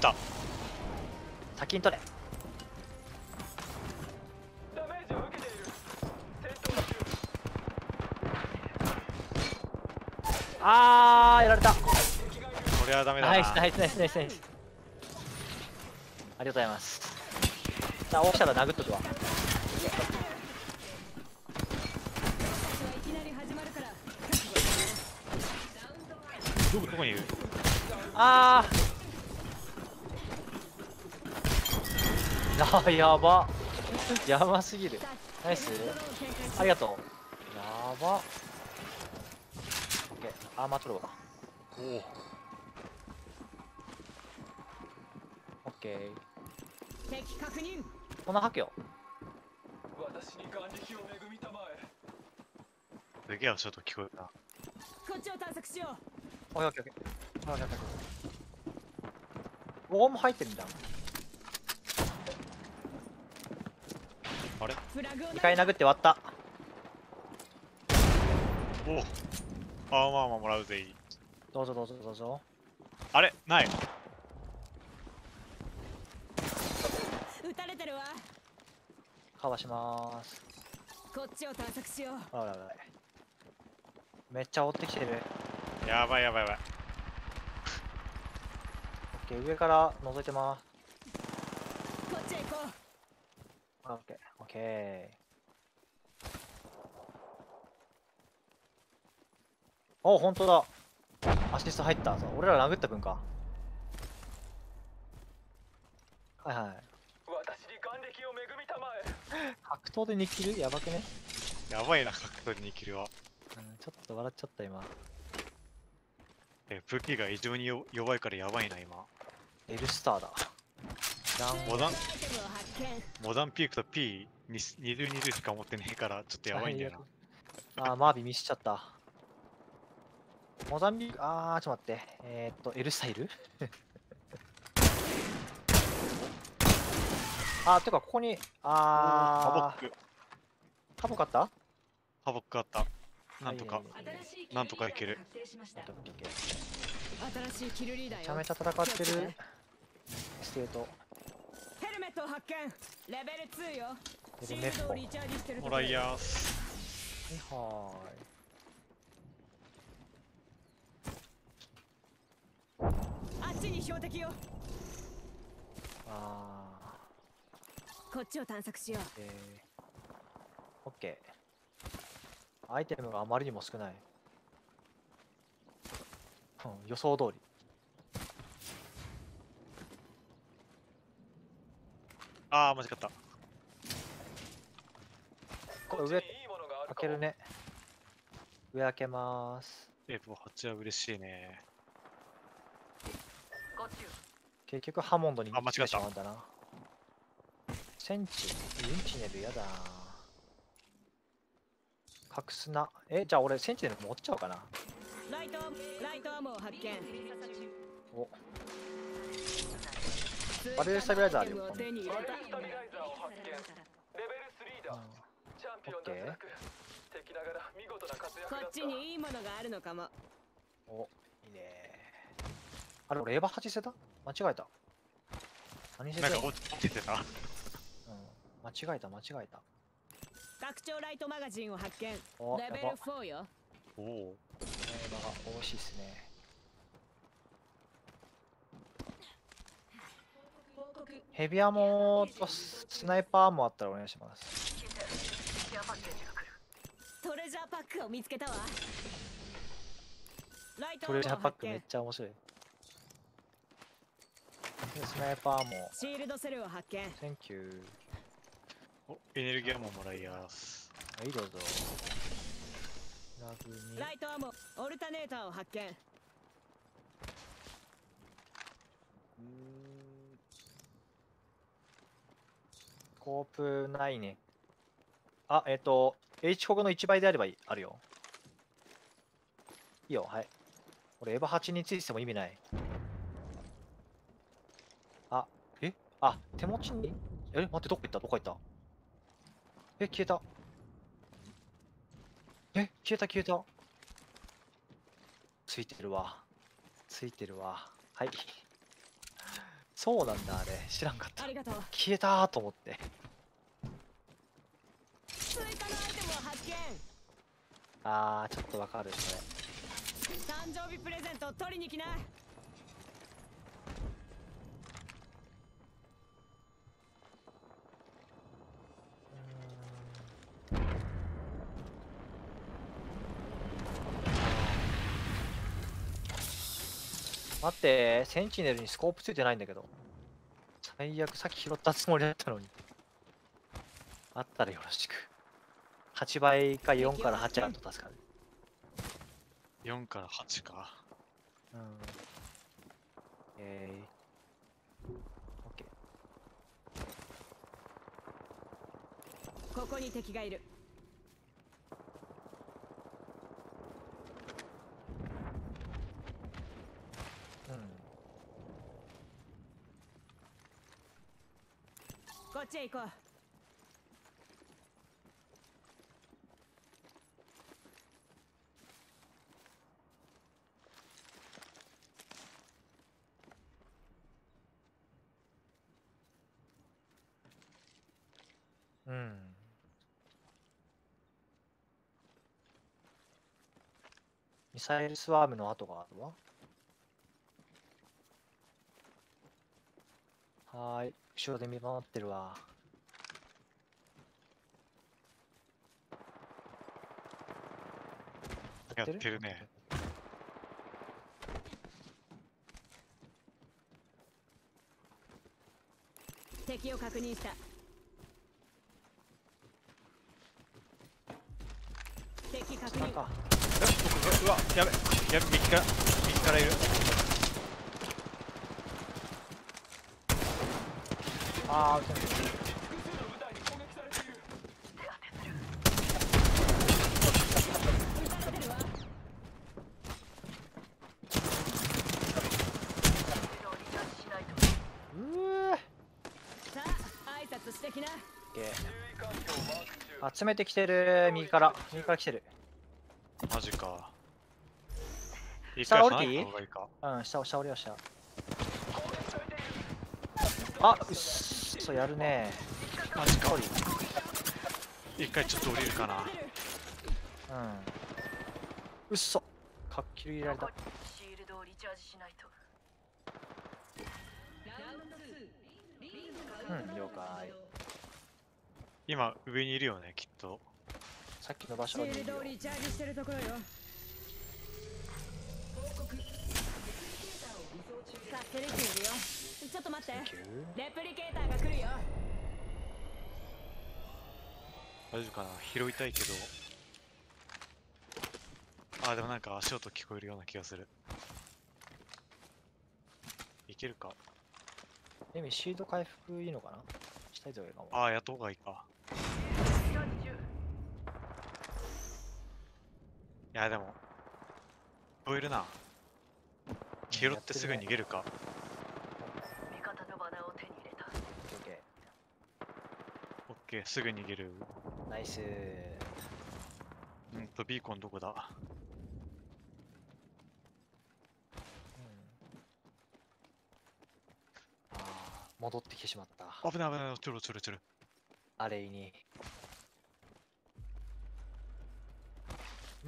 た。 先に取れ。あー、やられた。 これはダメだな。 ナイスナイスナイスナイスナイス。ありがとうございます。さあ、起きたら殴っとくわ。 どこにいる？ あーやば。やばすぎる。ナイス。ありがとう。やば。オッケー。アーマー取るわ。 おお。 オッケー。 敵確認。 こんな吐くよ。 私に眼力を恵みたまえ。 すげえちょっと聞こえた。 こっちを探索しよオッケーオッケーオッケー。オッケーオッケー。ウォーム入ってるんだ。 あれ？ う。フラグを 2回殴って割った。 おお。アーマーももらうぜ。 どうぞどうぞどうぞ。 あれ？ない。 撃たれてるわ。 かわしまーす。 こっちを探索しよう。 あららら。めっちゃ追ってきてる。 やばいやばいやばい。 オッケー、上から覗いてます。 こっちへ行こう。 オッケーオッケー。お、本当だ。アシスト入ったぞ。俺ら殴った分か。はいはい。 私に眼力を恵みたまえ。 格闘で2キルやばくね。 やばいな、格闘に2キルは。 うん、ちょっと笑っちゃった今。 武器が異常に弱いからやばいな、今。 エルスターだ。 モダンアイテムを発見。 モダンピークと P に2020しか持ってねえからちょっとやばいんだよな。 あー、マービーミスっちゃった。モザンビーク、あー、ちょっと待って。エルスタイルあー、てかここに、 ハボック、 ハボ買ったハボックあった。なんとか、 はいはいはい、 なんとかいける。 新しいキルリーダーよ。 めちゃめちゃ戦ってる。ステート。 ヘルメットを発見。レベル2よ。シヘルメットールドをリチャージしてるとこもらいやーす。 はあっちに標的よ。 ーい。あこっちを探索しよう。 ー、オッケー。アイテムがあまりにも少ない。うん、予想通り。 あー、間違った。 これ上いいものがあるかも開けるね。上開けまーす。 こっちは嬉しいね。 結局ハモンドにあ間違った来てしまうんだな。センチ、インチネルやだな。隠すな。じゃあ俺センチネル持っちゃおうかな。 ライトアモを発見。 お、バレルスタビライザーあるよアイテムを手に入れた。 スタビライザーを発見。レベル3だ。チャンピオン脱落。敵ながら見事な活躍だった。 こっちにいいものがあるのかも。 お、いいね。あれ俺エヴァ8捨てた？間違えた。何捨てた？ なんか落ちてた。 うん、間違えた間違えた。 拡張ライトマガジンを発見。 お、 レベルやば。 4よ。 おお。 エヴァが惜しいっすね。ヘビアモとスナイパーもあったらお願いします。 トレジャーパックを見つけたわ。ライトアトモを発レジャーパックめっ見。 ちゃ面白い。でスナイパーもシールドセルを発見。 センキュー。 お、エネルギーももらいやーす。 はい、どうぞ。ラグにライトアモ、オルタネーターを発見。 スコープないね。あ、H コグの1倍であればあるよ。いいよ、はい。俺、エヴァ8についても意味ない。あ、手持ちに待って、どこ行ったどこ行った消えた。消えた。ついてるわ。はい。 そうなんだ、あれ。知らんかったあ。りがとう。 消えたーと思って。 追加のアイテムを発見。 あー、ちょっとわかる、それ。 誕生日プレゼントを取りに来な。 待って、センチネルにスコープついてないんだけど。最悪、さっき拾ったつもりだったのに。あったらよろしく。8倍か4から8あると助かる。 4から8か。 うん。オッケー。 ここに敵がいる。こっちへ行こう。 うん。うん。ミサイルスワームの跡があるわ。はーい。後ろで見守ってるわ。 やってるね。 敵を確認した。敵確認。 下か。 うわ、やべ、右からいる。 あー、撃てない。 複数の部隊に攻撃されている。 撃たれてるわ。 うー。 さあ挨拶してきな。 オッケー。 注意環境マーク中。 集めてきてる。右から来てる。 マジか。一下回降りていい離れた方がいいか。 うん、下降りはした。 攻撃されている。 あ、うっそ、やるね。 マジか降り。 一回ちょっと降りるかな。 うん。うっそ。かっきり入れられた。 シールドをリチャージしないと。 うん、了解。 今上にいるよね、きっと。 さっきの場シ所にいるよールドを。リチャージしてるところよ。カステリティいるよ。ちょっと待って。レプリケーターが来るよ。 大丈夫かな、拾いたいけど。あ、でもなんか足音聞こえるような気がする。いけるか。 エミ、シード回復いいのかな。したいといいかも。 ああ、やった方がいいか。 チャージ中。 いや、でも聞こえるな。拾ってすぐ逃げるか。 味方のバナーを手に入れた。 オッケオッケー、すぐ逃げる。 ー。ナイス。 ビーコンどこだ。 ああ、戻ってきてしまった。 危ない危ない、ちょろちょろちょろ。 あれに。うん。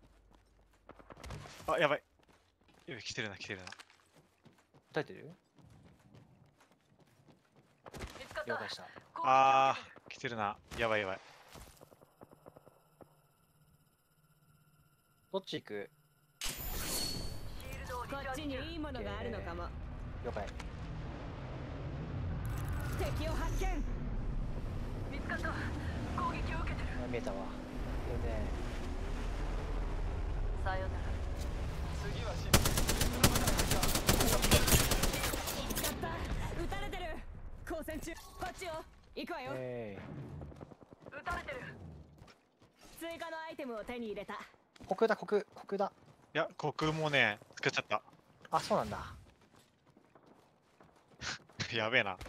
あ、やばい。やばい、来てるな来てるな。 答えてる？ 見つかった。 了解した。 あー、来てるな。やばいやばい。 どっち行く？ シールドをリチこっちャージ中。 にいいものがあるのかも。 了解。 敵を発見。 見つかった。攻撃を受けてる。 あ、見えたわ。いいね。 さよなら。 次は失敗。 見つかった。撃たれてる。交戦中。こっちよ。行くわよ。 撃たれてる。 追加のアイテムを手に入れた。 国だ、国だ。 いや、国もね、作っちゃった。 あ、そうなんだ。 やべえな。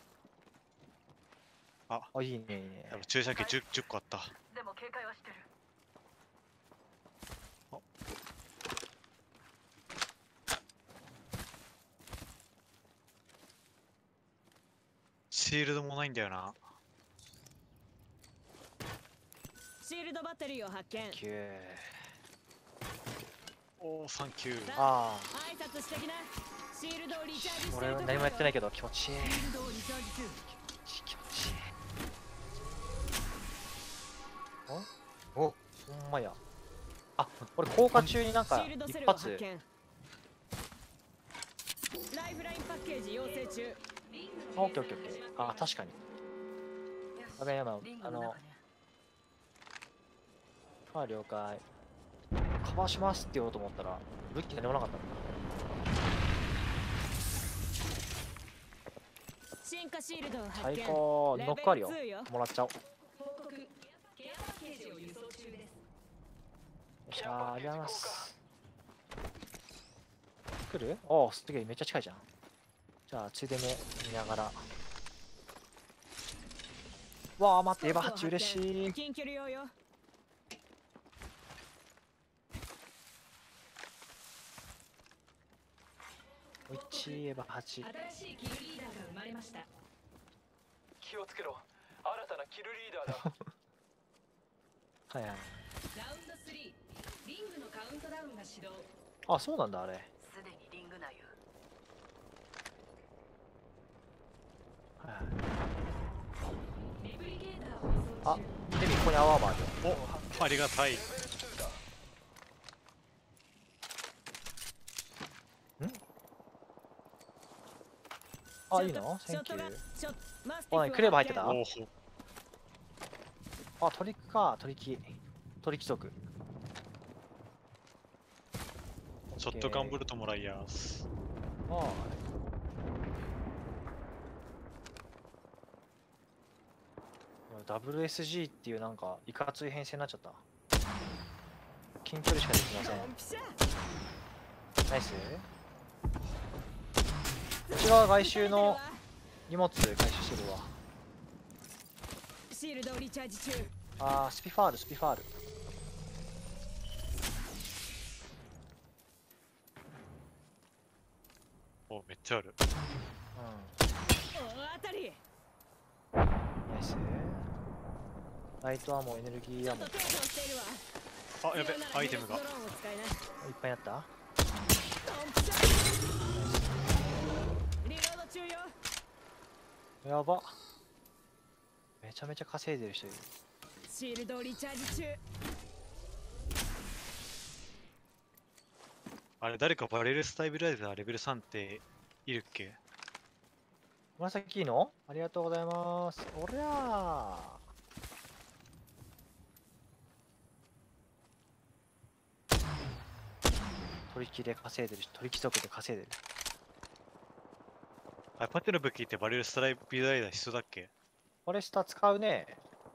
あ、いいね、いいねで。も注射器 10個あった。 でも警戒はしてる。 シールドもないんだよな。 シールドバッテリーを発見。 キュー。 おー、サンキュー。 あ挨拶してきな。シールドをリチャージしあ、 てるところよ。 俺何もやってないけど気持ちいい。 シールドをリチャージ中。 気持ちいい。おほんまや。あ、俺効果中になんかシールドセ一ルを発発。 見。ライフラインパッケージ要請中。 あ、オッケーオッケーオッケー。あ、確かに。やべえ、今、了解。カバーしますって言おうと思ったら、武器何もなかったんだ。 進化シールドを発最見。 高、ノックあるよレベル2よ。 もらっちゃおう。よ報告ケアパッケージを輸送中ですっしゃー、ありがとうございます。来る？おお、すげえ、めっちゃ近いじゃん。じゃあ、ついでに見ながら。わあ、待って、エヴァハッチ嬉しい。 近距離用よ。 おいちい、エヴァハチ。 新しいキルリーダーが生まれました気をつけろ。新たなキルリーダーだ。 はいはい。 ラウンド3リングのカウントダウンが始動あ、そうなんだ、あれ。 すでにリング内よはいはい。 レプリケーターを輸送あ中、 デミ、ここにアワーマーある。 お、ありがたい。 レベル2だ。 あ、いいの？センキュー。 ショットマスティフおい、クレーバー入ってた？ おお、 あ、トリックか、トリキ。トリキ族。 ショットガンブルトもらいやす。 ああ。WSG っていうなんかいかつい編成になっちゃった。近距離しかできません。 ドンピシャ。 ナイス。こちらは外周の荷物回収してるわ。 シールドをリチャージ中。 あー、スピファール、スピファール。 お、めっちゃある。 う大当たり。 ん。ナイス。ライトアモ、エネルギーアモ。いっちょっと手をしているわ。 あ、やべ、アイテムがド。ローンを使いな。 ぱいあった？ ドンピシャ。リロード中よ。 やば。めちゃめちゃ稼いでる人いる。 シールドをリチャージ中。 あれ、誰かバレルスタイビライザーレベル3っているっけ？ 紫いいの？ありがとうございます。おりゃー。取引で稼いでるし、取引族で稼いでる。 あ、パテの武器ってバレルスタイビライザー必要だっけ？ フォレスタ使うね。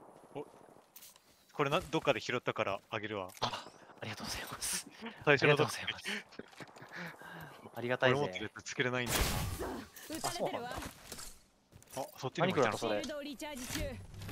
これどっかで拾ったからあげるわ。 ありがとうございます。 最ありがとう初のどっかございます。ありがたいぜ俺持って。るとつけれないんだよ撃たれてるわ。 な。あ、そっちにもいたの。 何食らったそれシールドをリチャージ中。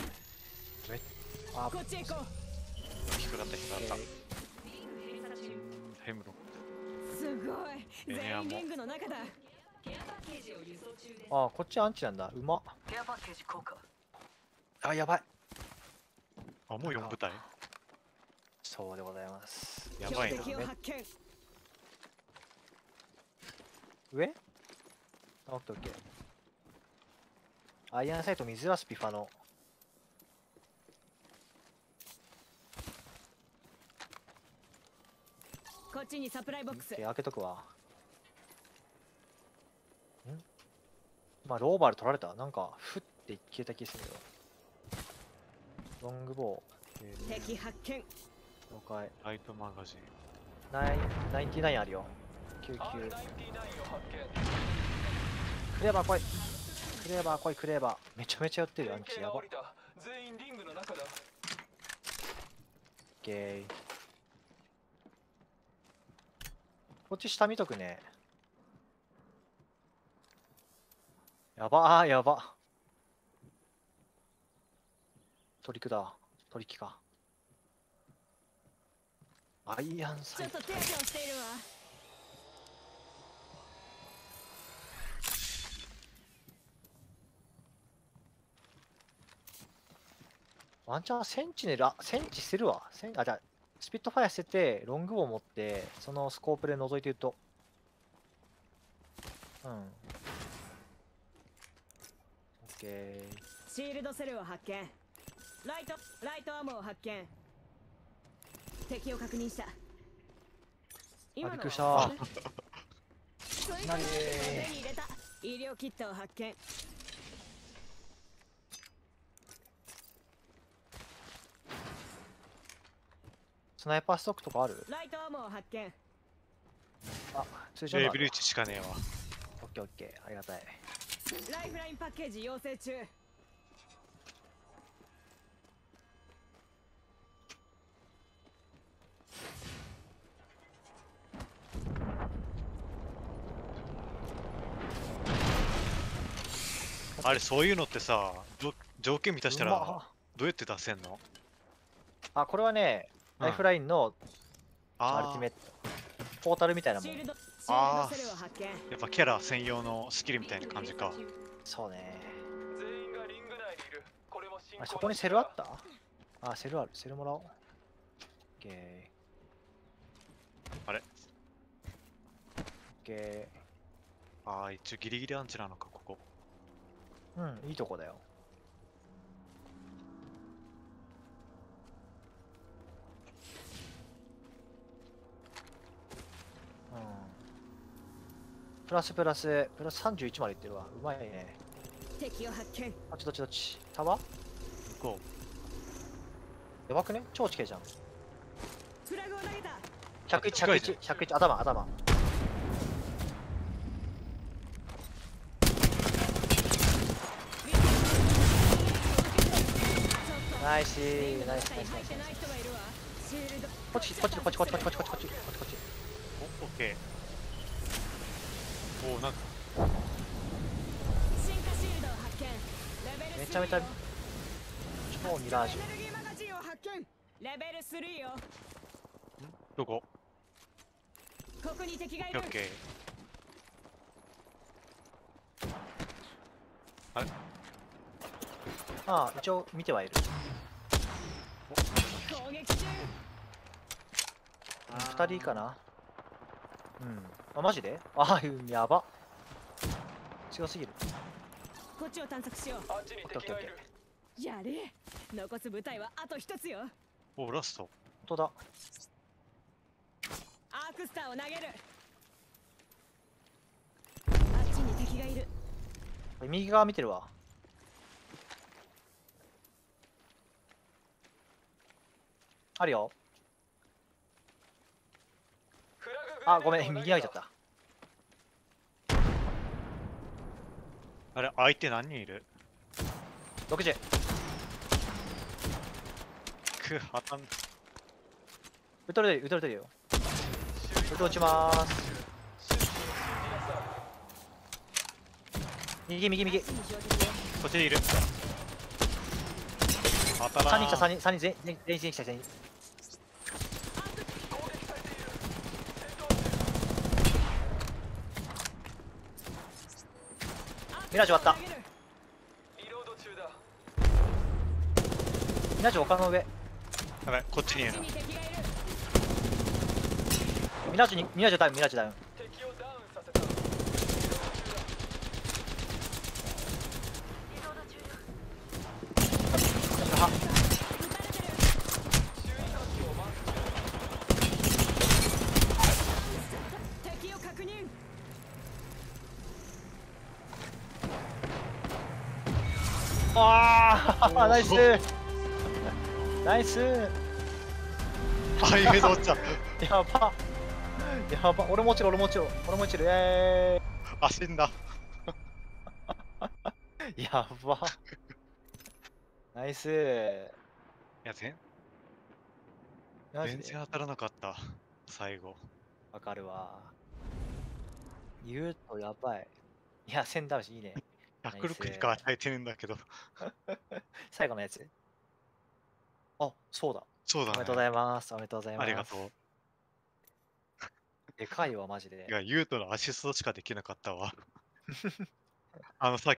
あ、 こっちへ行こ低かった低かった。 リング閉鎖中ヘムロ。 う。すごい。 エネアも全員リングの中だ。 ケアパッケージを輸送中ですあ、こっちアンチなんだ。うまっ。 ケアパッケージ効果あ、やばい。 あ、もう4部隊そうでございます。 やばいな。 標的を発見。 上？あ、オッケーオッケー。アイアンサイト水はスピファの。 こっちにサプライボックス。 開けとくわ。まあ、ローバル取られた。なんか、ふって消えた気がするけど。ロングボウ。 敵発見。 了解。 ライトマガジン。 99あるよ。99。 R99 を発見。 クレーバー来い。クレーバー来い、クレーバー。めちゃめちゃ寄ってるよ、アンチ。やば。オッ連携が降りた。全員リングの中だ。 ケー。こっち下見とくね。やばー、やば。トリックだ。トリキか。アイアンサイト。 ちょっと手当てをしているわ。 ワンチャンセンチネル、あ、センチしてるわ。あ、じゃあ、スピットファイアしてて、ロングボウ持って、そのスコープで覗いてると。うん。オッケー。 シールドセルを発見。ライトアームを発見。敵を確認した。 あ、 今のびっくりした。 は追加なにの手に入れた。医療キットを発見。 スナイパーストックとかある？ ライトアームを発見。 あ、通常のあるわ。 レベル1しかねえわ。 オッケーオッケー、ありがたい。 ライフラインパッケージ要請中。 あれ、そういうのってさ、条件満たしたらうまどうやって出せんの？ あ、これはね、 うんライフラインのアルティメット。ポータルみたいなもん。 シールドあーセルを発見。 やっぱキャラ専用のスキルみたいな感じか。 そうね。 全員がリング内にいる。これも進行あ、そこにセルあった？あ、セルある。セルもらおう。オッケあれー。オッケああ、一応ギリギリアンチなのか、ここ。 ー。うん、いいとこだよ。うん。プラス31までいってるわ。うまいね。 敵を発見。 あ、どっちタワー向こやばくね超地形じゃん。 フラグを投げた。 近いじゃん 101、頭。ナイスナイス。 入ってない人がいるわ。シールド。 こっち。 う。お、オッケー。お、なんか、 進化シールドを発見。レベル3 めちゃめちゃよ超ミラージュ。 エネルギーマガジンを発見。レベル3よ。 どこ？ ここに敵がいるオッ。ケー。あれ？ ああ、一応見てはいる。 攻撃中。 2人かな。うん。あ、マジで？ああ、やば。強すぎる。 こっちを探索しよあっちに敵がいる。 う。やれ。残す部隊はあと一つよ。 お、ラスト。 本当だ。 アークスターを投げる。あっちに敵がいる。 右側見てるわ。あるよ。 フラグあ、ごめん、右側行っちゃった。 あれ、相手何人いる？ 60。 当たん。 撃たれてるよ。撃ちまーす。右。 あっちに標的よ。 こっちにいる。当たら 3人来た、 ん。 3人、全員来た、全員。ミラージュ割った。 リロード中だ。 ミラージュ丘の上。 やばい、こっちにいる。 敵がいる。 ミラージュダウン。 敵をダウンさせた。 リロード中よ。 は注意喚起をマーク中。 敵を確認。 あーナイスナイス。 あ、夢のおっちゃん。 やば。俺も落ちる。 あ、死んだ。 やば。ナイス。 いや、 マジで全然当たらなかった。最後。 わかるわ。言うとやばい。いや、1000ダウンいいね。 106しか与えてるんだけど。 最後のやつ。あ、そうだ。 そうだね。 おめでとうございます。 ありがとう。 でかいわ、マジでい。や、ユウトのアシストしかできなかったわ。さっ